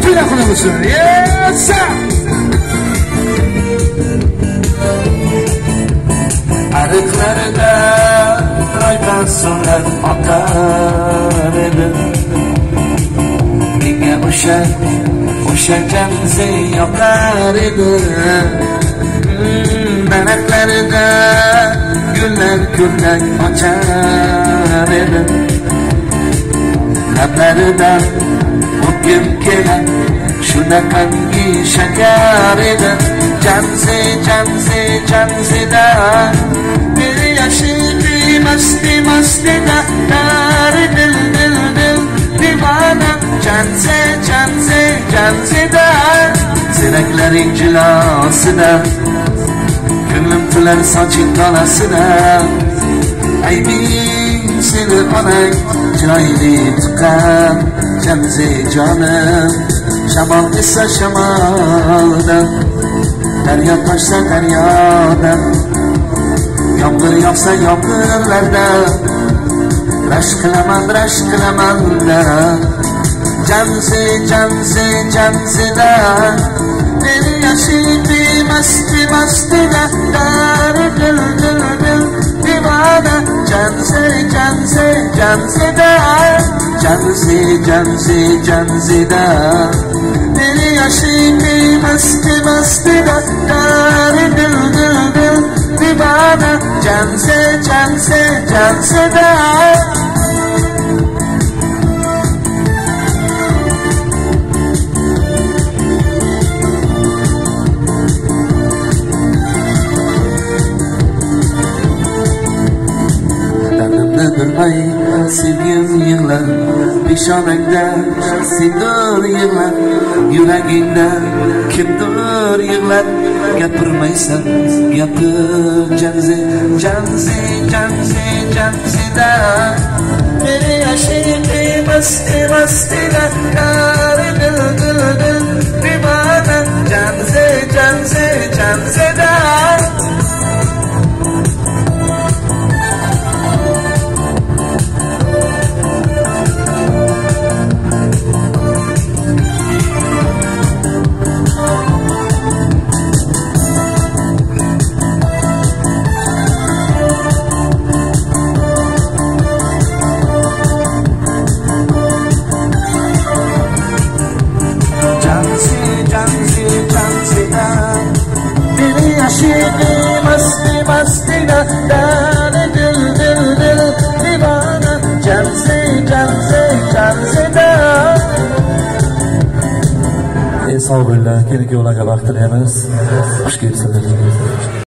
To'la qilamiz. Yes sir. Ariqlarida rayban suvlar oqar edi. Menga o'sha jamzi yoqar edi. Daraxtlarida gullar ko'krak ochar edi. Lablaridan o'pgim kelar shunaqangi shakar edi. Jamzida meni yashidi mastida dari dil divana. Jamzida siraklaring jilosida ko'nglim tilar soching dolasida. Aybing seni onang chiroyli tuqqan jamzi jonim. Shamol esa shamoldan, daryo toshsa daryodan, yomg'ir yog'sa yomg'irlardan, rashk qilaman da. Jamzida meni yashidi mastida dari dil divana. Jamzida meni yashidi mastida dari dil divana. Jamzida bilmay sevgim yig'lar, peshonangda sendir yig'lar, yuragingda kimdir yig'lar. Gapirmaysan gapir jamzida meni yashidi mastida dari dil divana. Jamzida mastida dari dil divana. Jamzida sog' bo'linglar. Keyin-keyinlarga vaqt tilaymiz. Xush kelibsizlar.